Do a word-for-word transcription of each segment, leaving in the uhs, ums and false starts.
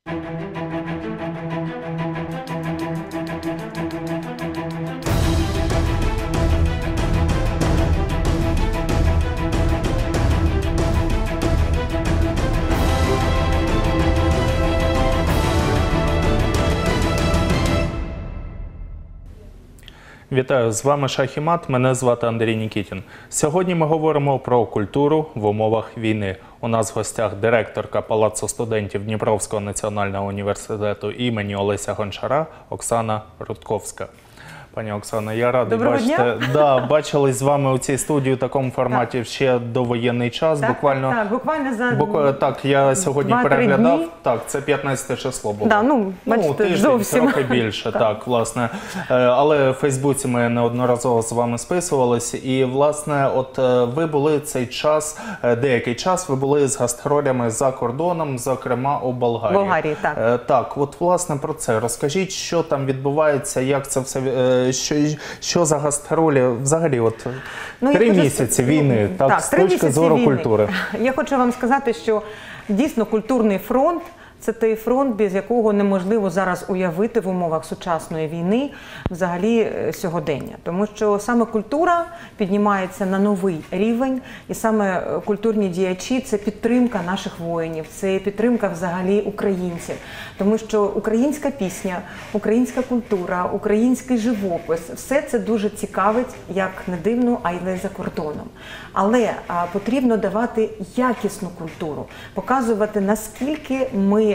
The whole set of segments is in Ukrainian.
Вітаю, з вами Шах і Мат, мене звати Андрій Нікітін. Сьогодні ми говоримо про культуру в умовах війни. У нас в гостях директорка Палацу студентів Дніпровського національного університету імені Олеся Гончара Оксана Рудковська. Пані Оксано, я радий бачити. Да, бачились з вами у цій студії у такому форматі так. ще довоєнний час. Так, буквально, так, так, буквально за бук... Так, я сьогодні переглядав. Дні. Так, це п'ятнадцяте число було. Да, ну, бачите, ну, тиждень, зовсім. трохи більше, так. так, власне. Але в Фейсбуці ми неодноразово з вами списувалися. І, власне, от ви були цей час, деякий час, ви були з гастролями за кордоном, зокрема у Болгарії. Болгарії, так. Так, от, власне, про це. Розкажіть, що там відбувається, як це все, що, що за гастролі, взагалі, от, ну, три місяці війни, так, так, з точки зору війни. Культури. Я хочу вам сказати, що дійсно культурний фронт – це той фронт, без якого неможливо зараз уявити в умовах сучасної війни взагалі сьогодення. Тому що саме культура піднімається на новий рівень, і саме культурні діячі – це підтримка наших воїнів, це підтримка взагалі українців. Тому що українська пісня, українська культура, український живопис – все це дуже цікавить, як не дивно, а й за кордоном. Але а, потрібно давати якісну культуру, показувати, наскільки ми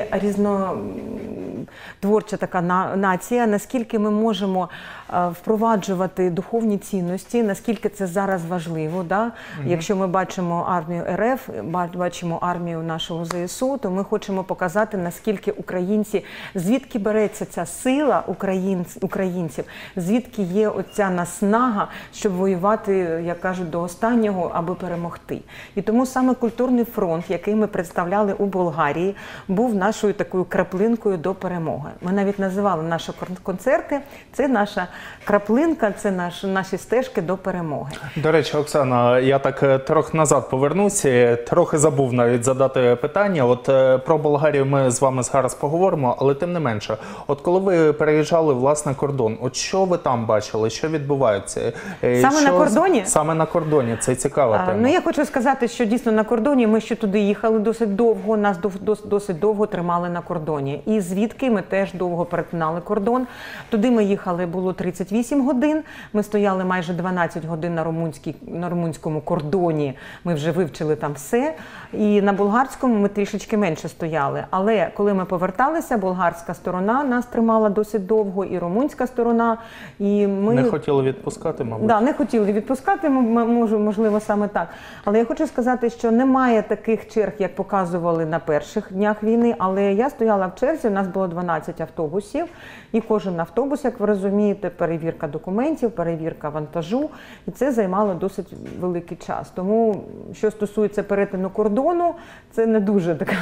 різнотворча така нація, наскільки ми можемо впроваджувати духовні цінності, наскільки це зараз важливо. Да? Угу. Якщо ми бачимо армію РФ, бачимо армію нашого ЗСУ, то ми хочемо показати, наскільки українці, звідки береться ця сила українців, звідки є оця наснага, щоб воювати, як кажуть, до останнього, аби перемогти. І тому саме культурний фронт, який ми представляли у Болгарії, був нашою такою краплинкою до перемоги. Ми навіть називали наші концерти, це наша краплинка, це наш, наші стежки до перемоги. До речі, Оксана, я так трохи назад повернуся, трохи забув навіть задати питання. От про Болгарію ми з вами зараз поговоримо, але тим не менше, от коли ви переїжджали, власне, кордон, от що ви там бачили, що відбувається? Саме що... на кордоні? Саме на кордоні, це цікава а, тема. Ну, я хочу сказати, що дійсно на кордоні, ми ще туди їхали досить довго, нас досить, досить довго тримали на кордоні. І звідки ми теж довго перетинали кордон. Туди ми їхали, було тридцять вісім годин, ми стояли майже дванадцять годин на, румунській, на румунському кордоні, ми вже вивчили там все. І на болгарському ми трішечки менше стояли. Але коли ми поверталися, болгарська сторона нас тримала досить довго, і румунська сторона. І ми... Не хотіли відпускати, мабуть? Так, да, не хотіли відпускати, можливо, саме так. Але я хочу сказати, що немає таких черг, як показували на перших днях війни, але я стояла в черзі, у нас було дванадцять автобусів, і кожен автобус, як ви розумієте, перевірка документів, перевірка вантажу, і це займало досить великий час. Тому, що стосується перетину кордону, це не дуже така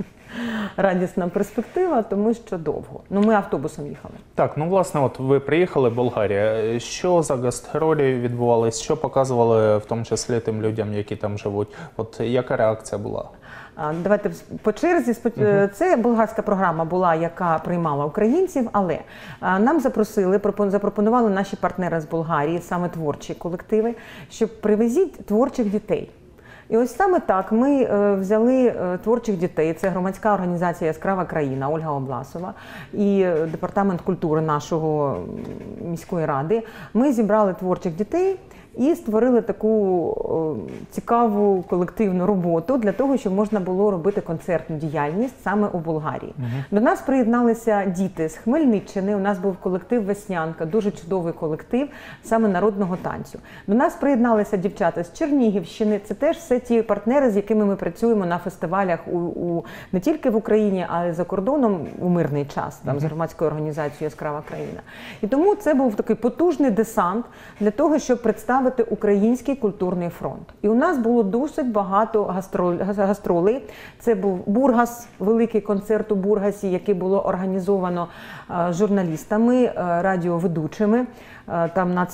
радісна перспектива, тому що довго. Ну, ми автобусом їхали. Так, ну, власне, от ви приїхали в Болгарію. Що за гастролі відбувалися? Що показували, в тому числі, тим людям, які там живуть? От яка реакція була? Давайте по черзі. Це болгарська програма була, яка приймала українців, але нам запросили, запропонували наші партнери з Болгарії, саме творчі колективи, щоб привезіть творчих дітей. І ось саме так ми взяли творчих дітей, це громадська організація «Яскрава країна» Ольга Обласова і департамент культури нашого міської ради. Ми зібрали творчих дітей і створили таку цікаву колективну роботу для того, щоб можна було робити концертну діяльність саме у Болгарії. Угу. До нас приєдналися діти з Хмельниччини, у нас був колектив «Веснянка», дуже чудовий колектив саме народного танцю. До нас приєдналися дівчата з Чернігівщини, це теж все ті партнери, з якими ми працюємо на фестивалях у, у, не тільки в Україні, а й за кордоном у мирний час, там, угу. з громадською організацією «Яскрава країна». І тому це був такий потужний десант для того, щоб представити український культурний фронт. І у нас було досить багато гастролей. Це був Бургас, великий концерт у Бургасі, який було організовано журналістами, радіоведучими, там на,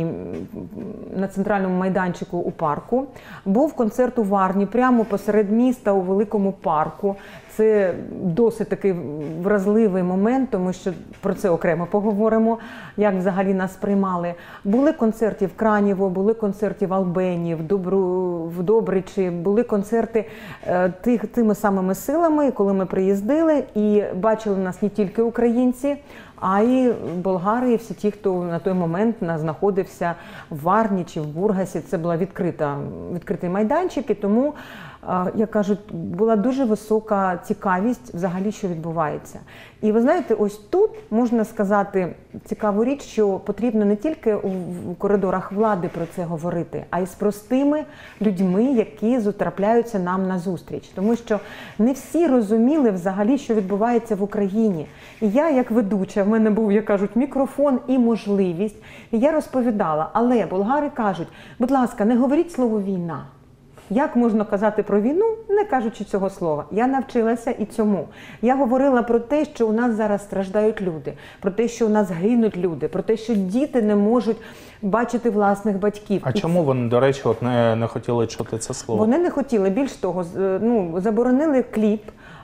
на центральному майданчику у парку. Був концерт у Варні, прямо посеред міста, у великому парку. Це досить такий вразливий момент, тому що про це окремо поговоримо, як взагалі нас приймали. Були концерти в Кранєво, були концерти в Албені, в, Добру, в Добричі, були концерти е, тих, тими самими силами, коли ми приїздили і бачили нас не тільки українці, а й болгари, і всі ті, хто на той момент знаходився в Варні чи в Бургасі. Це була відкрита, відкритий майданчик, і тому, як кажуть, була дуже висока цікавість взагалі, що відбувається. І ви знаєте, ось тут можна сказати цікаву річ, що потрібно не тільки у коридорах влади про це говорити, а й з простими людьми, які зустрічаються нам на зустріч. Тому що не всі розуміли взагалі, що відбувається в Україні. І я, як ведуча, в мене був, як кажуть, мікрофон і можливість, і я розповідала. Але болгари кажуть, будь ласка, не говоріть слово «війна». Як можна казати про війну, не кажучи цього слова? Я навчилася і цьому. Я говорила про те, що у нас зараз страждають люди, про те, що у нас гинуть люди, про те, що діти не можуть бачити власних батьків. А чому вони, до речі, от не, не хотіли чути це слово? Вони не хотіли. Більш того, ну, заборонили кліп.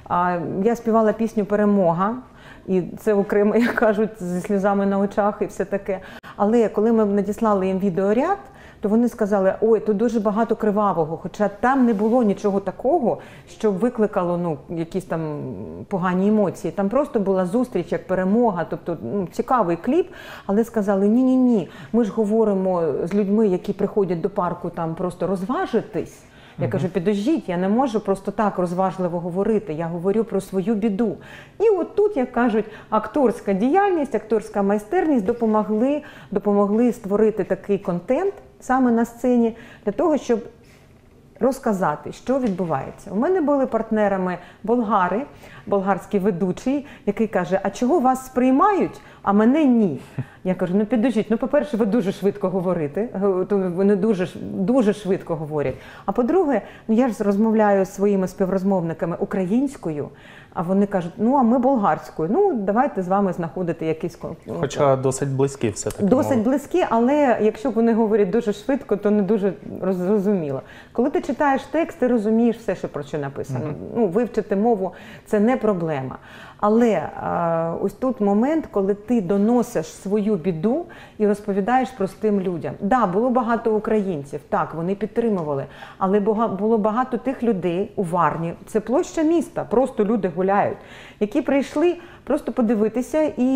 Я співала пісню «Перемога». І це окремо, як кажуть, зі сльозами на очах і все таке. Але коли ми надіслали їм відеоряд, то вони сказали, ой, тут дуже багато кривавого, хоча там не було нічого такого, що викликало ну, якісь там погані емоції. Там просто була зустріч, як перемога, тобто ну, цікавий кліп, але сказали, ні-ні-ні, ми ж говоримо з людьми, які приходять до парку там просто розважитись. Я кажу, підождіть, я не можу просто так розважливо говорити, я говорю про свою біду. І от тут, як кажуть, акторська діяльність, акторська майстерність допомогли, допомогли створити такий контент саме на сцені, для того, щоб розказати, що відбувається. У мене були партнерами болгари, болгарський ведучий, який каже, а чого вас сприймають, а мене ні? Я кажу, ну підождіть, ну по-перше, ви дуже швидко говорите, вони дуже, дуже швидко говорять. А по-друге, ну я ж розмовляю зі своїми співрозмовниками українською, а вони кажуть, ну а ми болгарською, ну давайте з вами знаходити якийсь контакт. Хоча досить близькі все-таки. Досить близькі, але якщо вони говорять дуже швидко, то не дуже зрозуміло. Коли ти читаєш текст, ти розумієш все, що про що написано. Mm-hmm. Ну, вивчити мову – це не проблема. Але а, ось тут момент, коли ти доносиш свою біду і розповідаєш простим людям. Так, да, було багато українців, так, вони підтримували, але було багато тих людей у Варні, це площа міста, просто люди гуляють, які прийшли просто подивитися, і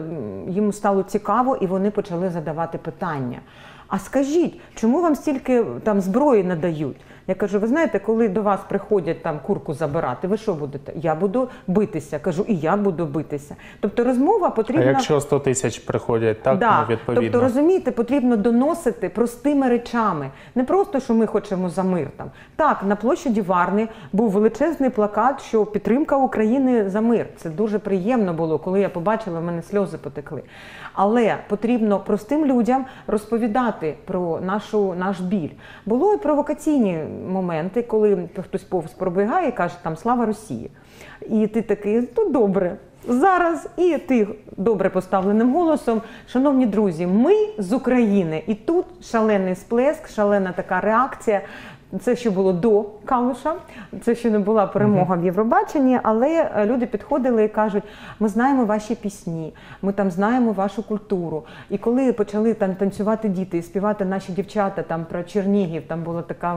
їм стало цікаво, і вони почали задавати питання. А скажіть, чому вам стільки там зброї надають? Я кажу, ви знаєте, коли до вас приходять там курку забирати, ви що будете? Я буду битися. Кажу, і я буду битися. Тобто розмова потрібна... А якщо сто тисяч приходять, так, да. ну, відповідно. Тобто, розумієте, потрібно доносити простими речами. Не просто, що ми хочемо за мир там. Так, на площаді Варни був величезний плакат, що підтримка України за мир. Це дуже приємно було, коли я побачила, в мене сльози потекли. Але потрібно простим людям розповідати про нашу, наш біль. Було і провокаційні моменти, коли хтось повз пробігає і каже, там, слава Росії. І ти такий, ну добре, зараз, і ти добре поставленим голосом, шановні друзі, ми з України. І тут шалений сплеск, шалена така реакція. Це ще було до Калуша, це ще не була перемога в Євробаченні, але люди підходили і кажуть, ми знаємо ваші пісні, ми там знаємо вашу культуру. І коли почали там танцювати діти і співати наші дівчата там про Чернігів, там була така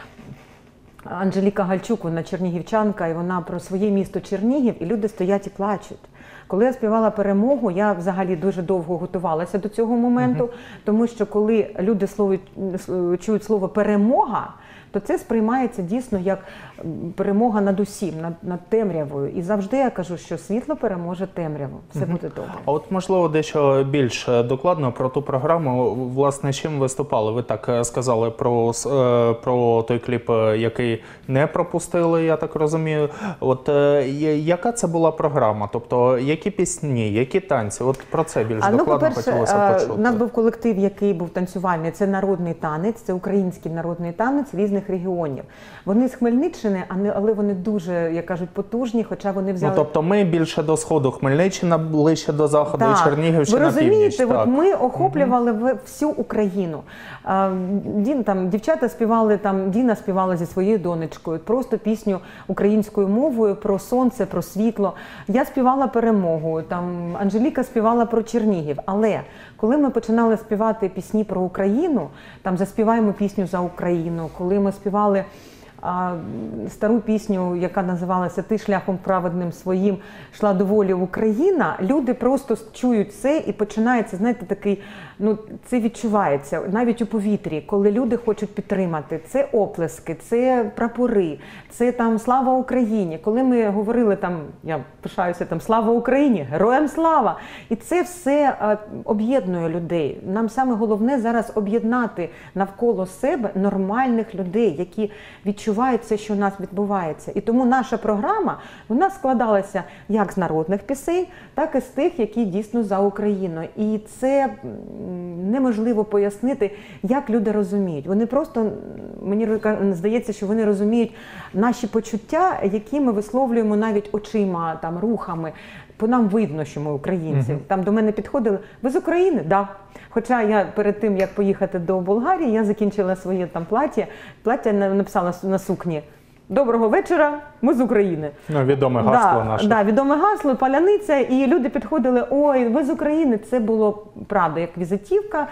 Анжеліка Гальчук, вона чернігівчанка, і вона про своє місто Чернігів, і люди стоять і плачуть. Коли я співала «Перемогу», я взагалі дуже довго готувалася до цього моменту, uh-huh. тому що коли люди слово, чують слово «перемога», то це сприймається дійсно як перемога над усім, над, над темрявою. І завжди я кажу, що світло переможе темряву. Все uh-huh. буде добре. А от, можливо, дещо більш докладно про ту програму. Власне, чим виступали? Ви так сказали про, про той кліп, який не пропустили, я так розумію. От яка це була програма? Тобто, які пісні, які танці? От про це більш а, докладно ну, хотілося почути. У нас був колектив, який був танцювальний. Це народний танець, це український народний танець різних різних регіонів. Вони з Хмельниччини, але вони дуже, як кажуть, потужні, хоча вони взяли... Ну, тобто ми більше до сходу, Хмельниччина ближче до заходу, так. і Чернігівщина Ви розумієте, північ. от Так. ми охоплювали угу. всю Україну. А, Дін, там, дівчата співали, там, Діна співала зі своєю донечкою, просто пісню українською мовою про сонце, про світло. Я співала перемогу, там, Анжеліка співала про Чернігів. Але коли ми починали співати пісні про Україну, там заспіваємо пісню за Україну, коли ми співали а, стару пісню, яка називалася «Ти шляхом праведним своїм йшла до волі Україна», люди просто чують це і починається, знаєте, такий, ну, це відчувається навіть у повітрі, коли люди хочуть підтримати. Це оплески, це прапори, це там «Слава Україні». Коли ми говорили там, я пишаюся там «Слава Україні», «Героям слава!», і це все а, об'єднує людей. Нам саме головне зараз об'єднати навколо себе нормальних людей, які відчувають це, що у нас відбувається. І тому наша програма, вона складалася як з народних пісень, так і з тих, які дійсно за Україну. І це неможливо пояснити, як люди розуміють. Вони просто, мені здається, що вони розуміють наші почуття, які ми висловлюємо навіть очима, там, рухами. По нам видно, що ми українці. Uh-huh. Там до мене підходили: ви з України? Так. Да. Хоча я перед тим, як поїхати до Болгарії, я закінчила своє там плаття. Плаття написала на сукні: «Доброго вечора, ми з України». Ну, відоме гасло да, наше. Да, відоме гасло, паляниця, і люди підходили: ой, ви з України. Це було, правда, як візитівка,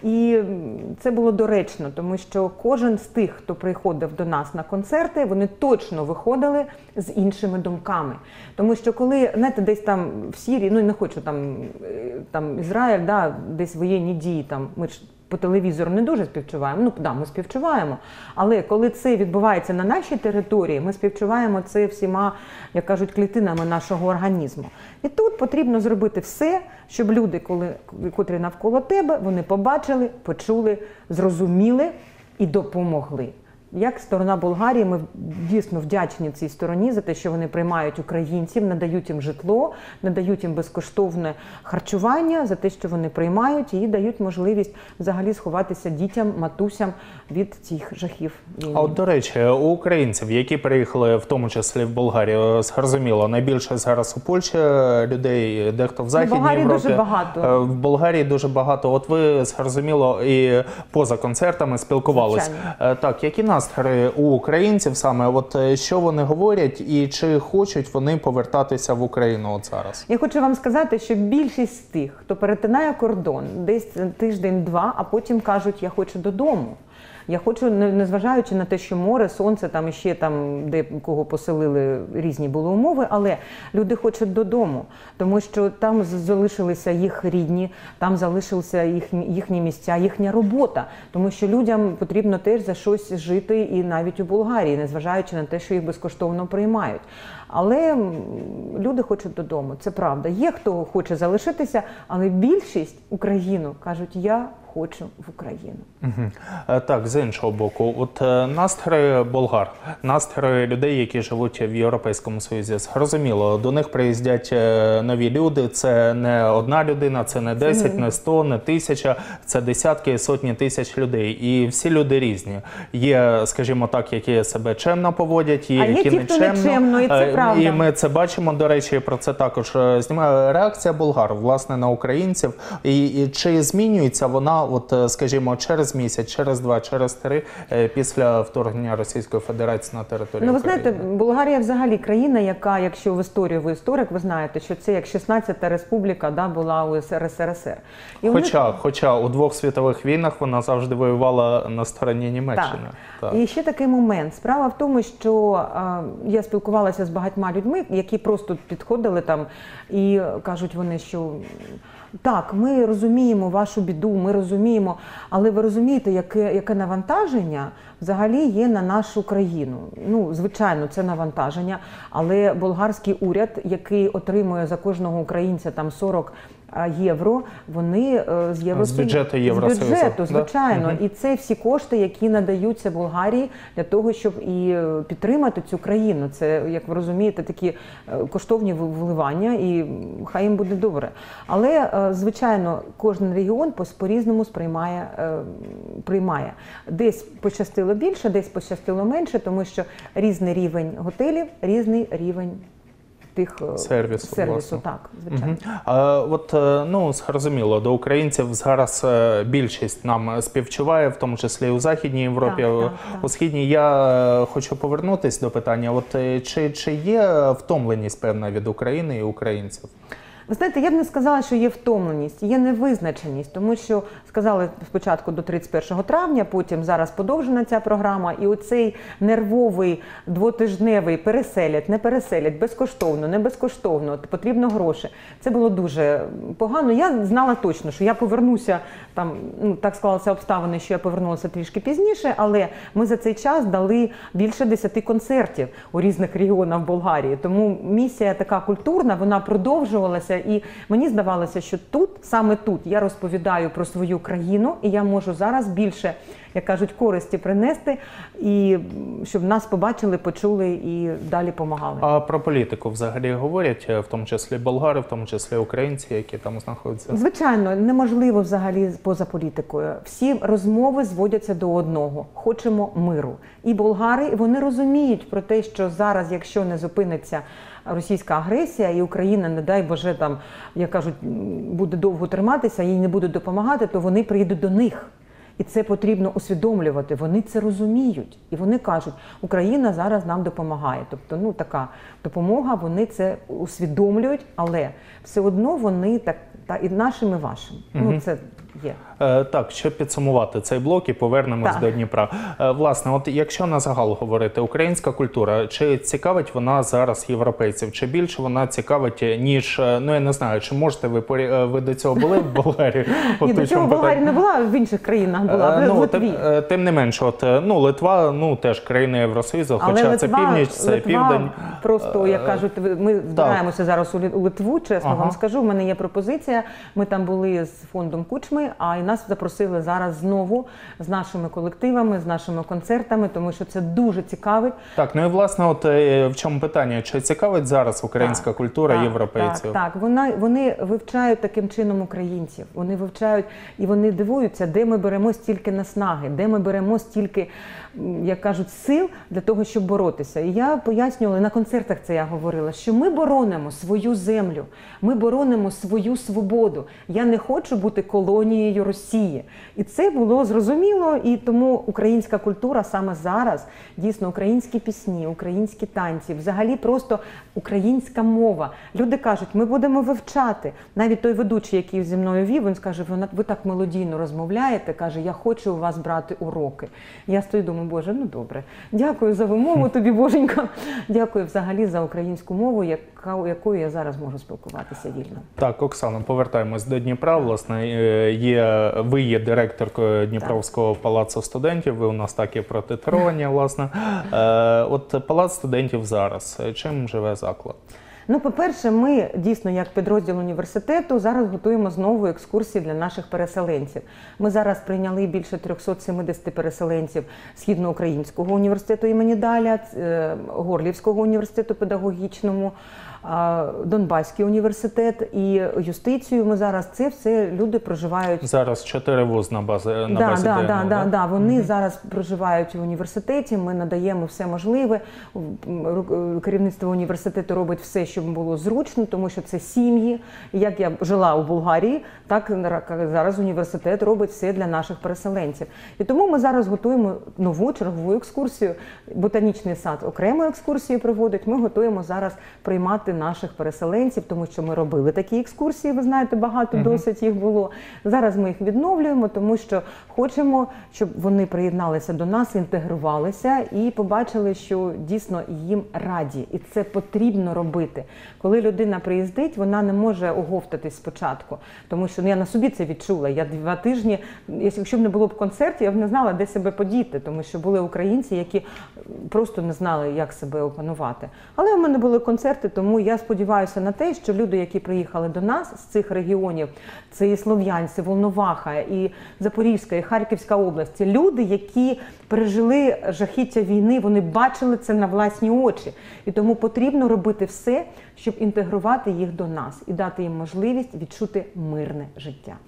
і це було доречно, тому що кожен з тих, хто приходив до нас на концерти, вони точно виходили з іншими думками. Тому що коли, знаєте, десь там в Сирії, ну, не хочу там, там Ізраїль, да, десь воєнні дії, там, ми ж по телевізору не дуже співчуваємо, ну, да, ми співчуваємо, але коли це відбувається на нашій території, ми співчуваємо це всіма, як кажуть, клітинами нашого організму. І тут потрібно зробити все, щоб люди, коли, котрі навколо тебе, вони побачили, почули, зрозуміли і допомогли. Як сторона Болгарії, ми дійсно вдячні цій стороні за те, що вони приймають українців, надають їм житло, надають їм безкоштовне харчування, за те, що вони приймають і дають можливість взагалі сховатися дітям, матусям від цих жахів війни. А от, до речі, у українців, які приїхали в тому числі в Болгарію, зрозуміло, найбільше зараз у Польщі людей, дехто в Західній в Болгарії Європі. Дуже багато. В Болгарії дуже багато. От ви, зрозуміло, і поза концертами спілкувалися. Так, які настрої у українців саме, от що вони говорять і чи хочуть вони повертатися в Україну от зараз? Я хочу вам сказати, що більшість з тих, хто перетинає кордон десь тиждень-два, а потім кажуть: я хочу додому. Я хочу, незважаючи на те, що море, сонце, там іще там, де кого поселили, різні були умови, але люди хочуть додому, тому що там залишилися їх рідні, там залишилися їхні, їхні місця, їхня робота, тому що людям потрібно теж за щось жити і навіть у Болгарії, незважаючи на те, що їх безкоштовно приймають. Але люди хочуть додому, це правда. Є хто хоче залишитися, але більшість Україну кажуть: я хочу в Україну. Угу. Так, з іншого боку, от настрої болгар, настрої людей, які живуть в Європейському Союзі, зрозуміло, до них приїздять нові люди, це не одна людина, це не десять, не сто, не тисяча, це десятки, сотні тисяч людей. І всі люди різні. Є, скажімо так, які себе чемно поводять, є, а є які ті, хто нечемно. нечемно, і це правда. І ми це бачимо, до речі, про це також знімає реакція болгар, власне, на українців. І, і чи змінюється вона, от, скажімо, через місяць, через два, через три, після вторгнення Російської Федерації на територію Ну, ви України? знаєте, Болгарія взагалі країна, яка, якщо в історію ви історик, ви знаєте, що це як шістнадцята республіка, да, була у ес ер ес ер. І хоча, них... хоча у двох світових війнах вона завжди воювала на стороні Німеччини. Так. Так. І ще такий момент. Справа в тому, що а, я спілкувалася з багатьма людьми, які просто підходили там і кажуть вони, що так, ми розуміємо вашу біду, ми розуміємо, але ви розумієте, яке, яке навантаження взагалі є на нашу країну. Ну, звичайно, це навантаження, але болгарський уряд, який отримує за кожного українця там сорок євро, вони з Євросоюзу. З бюджету Євросоюзу. З бюджету, звичайно. Да? І це всі кошти, які надаються Болгарії для того, щоб і підтримати цю країну. Це, як ви розумієте, такі коштовні вливання, і хай їм буде добре. Але, звичайно, кожен регіон по-різному сприймає, приймає. Десь пощастило пощастило більше, десь пощастило менше, тому що різний рівень готелів, різний рівень тих е, сервісу, сервісу власне. так, звичайно. Мгм. А, от, е, ну, зрозуміло, до українців зараз е, більшість нам співчуває, в тому числі і у Західній Європі, Так, у- так, так. у Східній. Я е, хочу повернутися до питання, от, е, чи, чи є втомленість певна від України і українців? Ви знаєте, я б не сказала, що є втомленість, є невизначеність, тому що сказали спочатку до тридцять першого травня, потім зараз подовжена ця програма, і оцей нервовий двотижневий переселять, не переселять, безкоштовно, не безкоштовно, потрібно гроші. Це було дуже погано. Я знала точно, що я повернуся, там, ну, так склалися обставини, що я повернулася трішки пізніше, але ми за цей час дали більше десяти концертів у різних регіонах Болгарії, тому місія така культурна, вона продовжувалася. І мені здавалося, що тут, саме тут, я розповідаю про свою країну, і я можу зараз більше, як кажуть, користі принести, і щоб нас побачили, почули і далі допомагали. А про політику взагалі говорять, в тому числі болгари, в тому числі українці, які там знаходяться? Звичайно, неможливо взагалі поза політикою. Всі розмови зводяться до одного. Хочемо миру. І болгари, вони розуміють про те, що зараз, якщо не зупиниться російська агресія, і Україна, не дай Боже, там, як кажуть, буде довго триматися, їй не будуть допомагати, то вони приїдуть до них. І це потрібно усвідомлювати. Вони це розуміють. І вони кажуть, Україна зараз нам допомагає. Тобто, ну, така допомога, вони це усвідомлюють, але все одно вони так, та і нашим, і вашим. Угу. Ну, це є. Е, так, щоб підсумувати цей блок і повернемось Так. до Дніпра. Е, власне, от якщо на загал говорити, українська культура, чи цікавить вона зараз європейців? Чи більше вона цікавить, ніж, е, ну я не знаю, чи можете ви, порі- е, ви до цього були в Болгарії? От Ні, у до цього чому в Болгарії питання. не була, в інших країнах була, Е, в ну, Литві. тим, е, тим не менше, от, е, ну, Литва, ну, теж країна Євросоюзу, хоча Але це Литва, північ, це Литва південь. просто, як Е, кажуть, ви- ми збираємося зараз у Лі- у Литву, чесно Ага. вам скажу, в мене є пропозиція. Ми там були з фондом Кучми, а і нас запросили зараз знову з нашими колективами, з нашими концертами, тому що це дуже цікавить. Так, ну і власне, от е, в чому питання? Чи цікавить зараз українська Так, культура так, європейців? Так, так. Вона, вони вивчають таким чином українців. Вони вивчають і вони дивуються, де ми беремо стільки наснаги, де ми беремо стільки, м, як кажуть, сил для того, щоб боротися. І я пояснювала, на концертах це я говорила, що ми боронимо свою землю, ми боронимо свою свободу. Я не хочу бути колонією Росії. І це було зрозуміло, і тому українська культура саме зараз, дійсно, українські пісні, українські танці, взагалі просто українська мова. Люди кажуть, ми будемо вивчати. Навіть той ведучий, який зі мною вів, він скаже, ви, ви так мелодійно розмовляєте, каже, я хочу у вас брати уроки. Я стою, думаю, Боже, ну добре, дякую за вимову тобі, Боженька. Дякую взагалі за українську мову, яка, якою я зараз можу спілкуватися вільно. Так, Оксано, повертаємось до Дніпра. Власне, е, є, ви є директоркою Дніпровського палацу студентів, ви у нас так і протитровані, власне. Е, От палац студентів зараз, чим живе заклад? Ну, по-перше, ми дійсно, як підрозділ університету, зараз готуємо знову екскурсії для наших переселенців. Ми зараз прийняли більше триста сімдесят переселенців Східноукраїнського університету імені Даля, е, Горлівського університету педагогічному, а, Донбаський університет і юстицію. Ми зараз це все люди проживають. Зараз чотири вуз на базі на Да, базі да, ДНУ, да, да, да? да. Вони зараз проживають в університеті, ми надаємо все можливе. Ру- Керівництво університету робить все, щоб було зручно, тому що це сім'ї. Як я жила у Болгарії, так зараз університет робить все для наших переселенців. І тому ми зараз готуємо нову чергову екскурсію. Ботанічний сад окрему екскурсію проводить. Ми готуємо зараз приймати наших переселенців, тому що ми робили такі екскурсії, ви знаєте, багато Мгм. досить їх було. Зараз ми їх відновлюємо, тому що хочемо, щоб вони приєдналися до нас, інтегрувалися і побачили, що дійсно їм раді. І це потрібно робити. Коли людина приїздить, вона не може оговтатись спочатку, тому що ну, я на собі це відчула. Я два тижні, якщо б не було б концертів, я б не знала, де себе подіти, тому що були українці, які просто не знали, як себе опанувати. Але у мене були концерти, тому я сподіваюся на те, що люди, які приїхали до нас з цих регіонів, це і Слов'янськ, Волноваха, і Запорізька, і Харківська область, це люди, які пережили жахіття війни, вони бачили це на власні очі. І тому потрібно робити все, щоб інтегрувати їх до нас і дати їм можливість відчути мирне життя.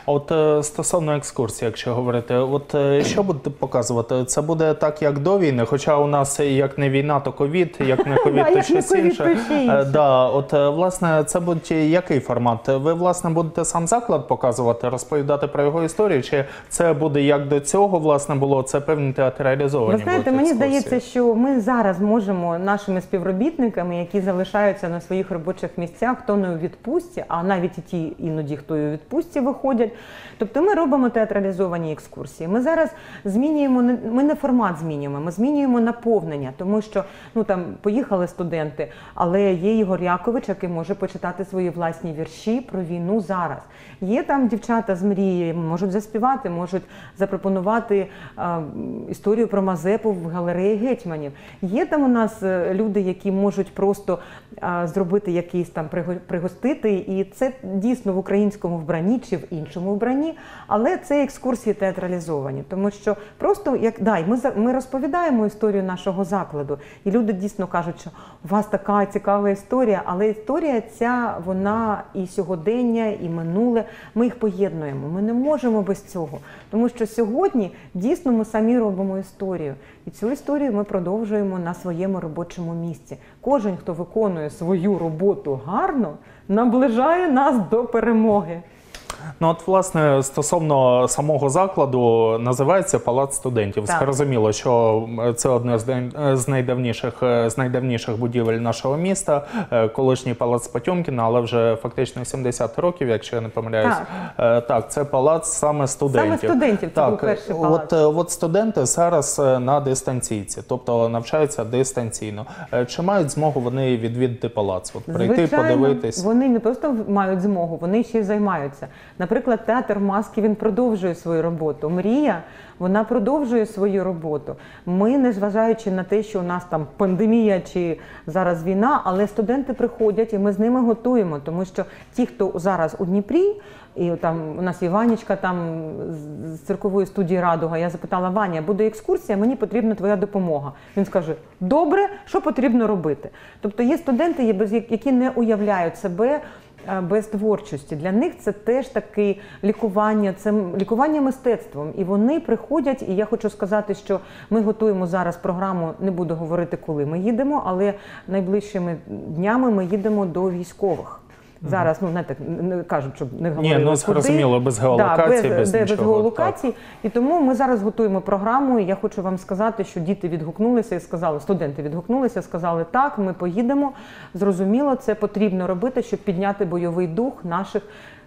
От е, стосовно екскурсії, якщо говорити, от е, що будете показувати? Це буде так, як до війни, хоча у нас як не війна, то ковід, як не ковід, то щось інше. Е, да, от, е, власне, це буде який формат? Ви, власне, будете сам заклад показувати, розповідати про його історію, чи це буде як до цього, власне, було, це певні театралізовані Ви знаєте, будуть мені екскурсії? здається, що ми зараз можемо нашими співробітниками, які залишаються на своїх робочих місцях, хто не у відпустці, а навіть і ті іноді, хто і у відпустці виходять. Тобто ми робимо театралізовані екскурсії. Ми зараз змінюємо, не- ми не формат змінюємо, ми змінюємо наповнення, тому що ну там поїхали студенти, але є Ігор Якович, який може почитати свої власні вірші про війну зараз. Є там дівчата з мрії, можуть заспівати, можуть запропонувати а, історію про Мазепу в галереї гетьманів. Є там у нас е, люди, які можуть просто а, зробити якийсь там приго- пригостити, і це дійсно в українському вбранні чи в іншому вбранні, але це екскурсії театралізовані, тому що просто як дай ми за- ми розповідаємо історію нашого закладу, і люди дійсно кажуть, що у вас така цікава історія, але історія ця вона і сьогодення, і минуле. Ми їх поєднуємо. Ми не можемо без цього, тому що сьогодні дійсно ми самі робимо історію, і цю історію ми продовжуємо на своєму робочому місці. Кожен, хто виконує свою роботу гарно, наближає нас до перемоги. Ну от, власне, стосовно самого закладу, називається Палац студентів. Так. Зрозуміло, що це одне з най- з найдавніших, з найдавніших будівель нашого міста, е, колишній палац Потьомкіна, але вже фактично сімдесят років, якщо я не помиляюсь. Так. Е, Так, це палац саме студентів. Саме студентів, це так, був перший палац. От, е, от студенти зараз е, на дистанційці, тобто навчаються дистанційно. Е, Чи мають змогу вони відвідати палац? От, прийти, Звичайно, подивитись? вони не просто мають змогу, вони ще й займаються. Наприклад, театр маски, він продовжує свою роботу. Мрія, вона продовжує свою роботу. Ми, незважаючи на те, що у нас там пандемія чи зараз війна, але студенти приходять і ми з ними готуємо, тому що ті, хто зараз у Дніпрі, і там у нас є Ванечка там з- з циркової студії «Радуга», я запитала: Ваня, буде екскурсія, мені потрібна твоя допомога. Він скаже: добре, що потрібно робити? Тобто є студенти, є без- які не уявляють себе е, без творчості. Для них це теж таке лікування, це м- лікування мистецтвом. І вони приходять, і я хочу сказати, що ми готуємо зараз програму, не буду говорити, коли ми їдемо, але найближчими днями ми їдемо до військових. Зараз, ну, знаєте, не кажуть, щоб не говорили, Ні, ну, куди. зрозуміло, без геолокації, без де, нічого, без геолокації. І тому ми зараз готуємо програму, і я хочу вам сказати, що діти відгукнулися і сказали, студенти відгукнулися, сказали: так, ми поїдемо, зрозуміло, це потрібно робити, щоб підняти бойовий дух наших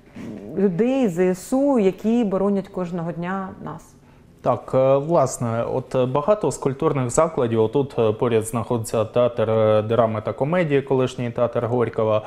людей, ЗСУ, які боронять кожного дня нас. Так, е, власне, от е, багато з культурних закладів, отут е, поряд знаходиться театр е, драми та комедії, колишній театр Горького,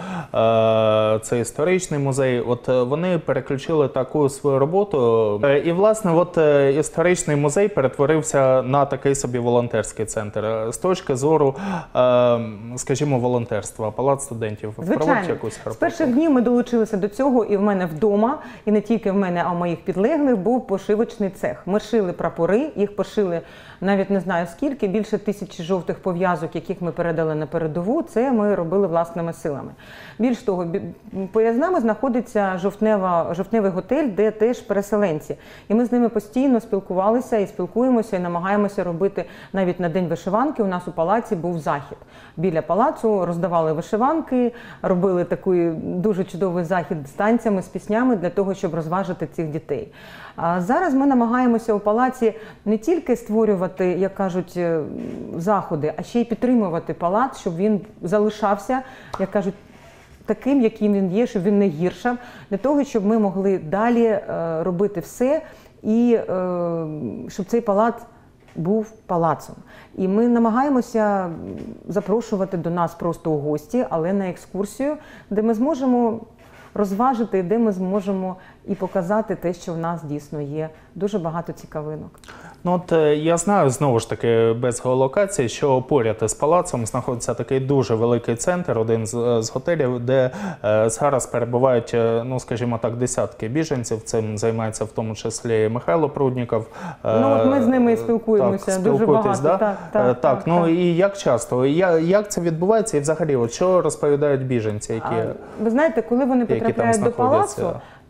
е, це історичний музей. От е, вони переключили таку свою роботу. Е, І, власне, от е, історичний музей перетворився на такий собі волонтерський центр. Е, З точки зору, е, скажімо, волонтерства, Палац студентів проводить Звичайно. якусь З роботу? перших днів ми долучилися до цього, і в мене вдома, і не тільки в мене, а в моїх підлеглих, був пошивочний цех. Ми шили прапори, їх пошили навіть не знаю скільки, більше тисячі жовтих пов'язок, яких ми передали на передову, це ми робили власними силами. Більш того, бі- поряд з нами знаходиться жовтнева, жовтневий готель, де теж переселенці. І ми з ними постійно спілкувалися і спілкуємося, і намагаємося робити навіть на День вишиванки. У нас у палаці був захід. Біля палацу роздавали вишиванки, робили такий дуже чудовий захід з танцями, з піснями для того, щоб розважити цих дітей. А зараз ми намагаємося у палаці не тільки створювати, як кажуть, е, заходи, а ще й підтримувати палац, щоб він залишався, як кажуть, таким, яким він є, щоб він не гіршав, для того, щоб ми могли далі е, робити все і е, щоб цей палац був палацом. І ми намагаємося запрошувати до нас просто у гості, але на екскурсію, де ми зможемо розважити, де ми зможемо і показати те, що в нас дійсно є дуже багато цікавинок. Ну от е, я знаю, знову ж таки, без геолокації, що поряд із палацом знаходиться такий дуже великий центр, один з, з готелів, де е, зараз перебувають, е, ну скажімо так, десятки біженців. Цим займається в тому числі Михайло Прудніков. Е, Ну от ми з ними і спілкуємося, так, дуже спілкуєтесь, багато. да? Так, так, Е, так, так, ну так. і як часто? Я, як це відбувається і взагалі, от що розповідають біженці, які... А, ви знаєте, коли вони там потрапляють до знаходяться? палацу,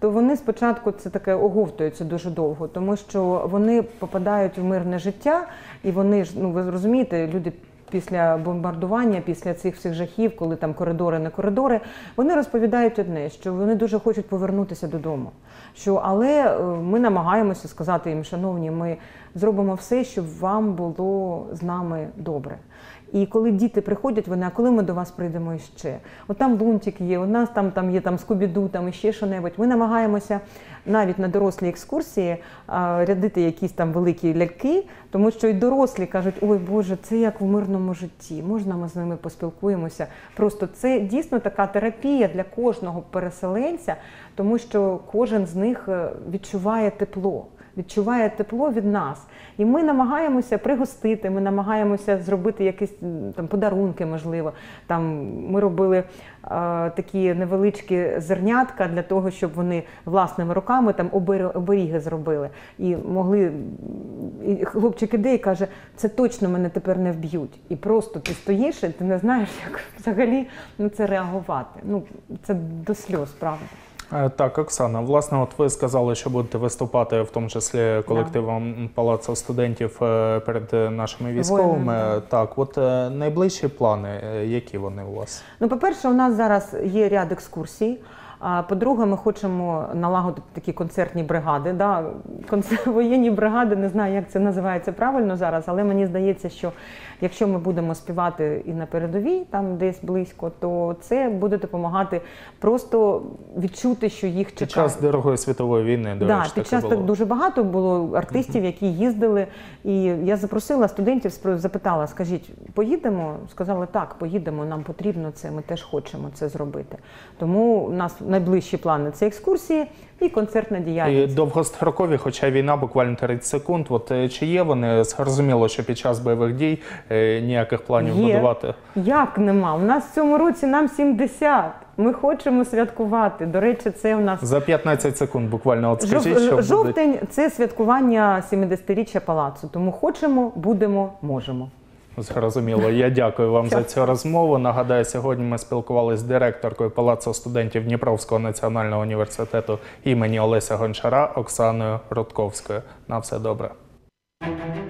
то вони спочатку це таке оговтуються дуже довго, тому що вони попадають в мирне життя, і вони ж, ну ви розумієте, люди після бомбардування, після цих всіх жахів, коли там коридори, не коридори, вони розповідають одне, що вони дуже хочуть повернутися додому. Що, але ми намагаємося сказати їм, шановні, ми зробимо все, щоб вам було з нами добре. І коли діти приходять, вони, а коли ми до вас прийдемо іще? От там лунтик є, у нас там, там є там скубіду, там іще що-небудь. Ми намагаємося навіть на дорослі екскурсії а, рядити якісь там великі ляльки, тому що і дорослі кажуть, ой Боже, це як в мирному житті, можна ми з ними поспілкуємося. Просто це дійсно така терапія для кожного переселенця, тому що кожен з них відчуває тепло. Відчуває тепло від нас. І ми намагаємося пригостити, ми намагаємося зробити якісь там подарунки, можливо. Там ми робили е, такі невеличкі зернятка для того, щоб вони власними руками там оберіги зробили. І могли, і хлопчик іде і каже, це точно мене тепер не вб'ють. І просто ти стоїш і ти не знаєш, як взагалі на це реагувати. Ну, це до сльоз, правда. Так, Оксана, власне, от ви сказали, що будете виступати, в тому числі колективом Палацу студентів перед нашими військовими. Воїнами, так, от найближчі плани, які вони у вас? Ну, по-перше, у нас зараз є ряд екскурсій. По-друге, ми хочемо налагодити такі концертні бригади. Да? Концерт... Воєнні бригади, не знаю, як це називається правильно зараз, але мені здається, що якщо ми будемо співати і на передовій, там десь близько, то це буде допомагати просто відчути, що їх чекають. Під час Другої світової війни, до да, речі, під таке час було. Так дуже багато було артистів, які їздили. І я запросила студентів, запитала, скажіть, поїдемо? Сказали, так, поїдемо, нам потрібно це, ми теж хочемо це зрозуміти. Тому у нас найближчі плани – це екскурсії і концертна діяльність. І довгострокові, хоча війна буквально тридцять секунд, от чи є вони, зрозуміло, що під час бойових дій е, ніяких планів є. будувати? Як нема? У нас в цьому році нам сімдесят. Ми хочемо святкувати. До речі, це у нас... За п'ятнадцять секунд буквально, от скажіть, Жов... що Жовтень буде... – це святкування сімдесятиріччя Палацу. Тому хочемо, будемо, можемо. Зрозуміло. Я дякую вам за цю розмову. Нагадаю, сьогодні ми спілкувалися з директоркою Палацу студентів Дніпровського національного університету імені Олеся Гончара Оксаною Рудковською. На все добре.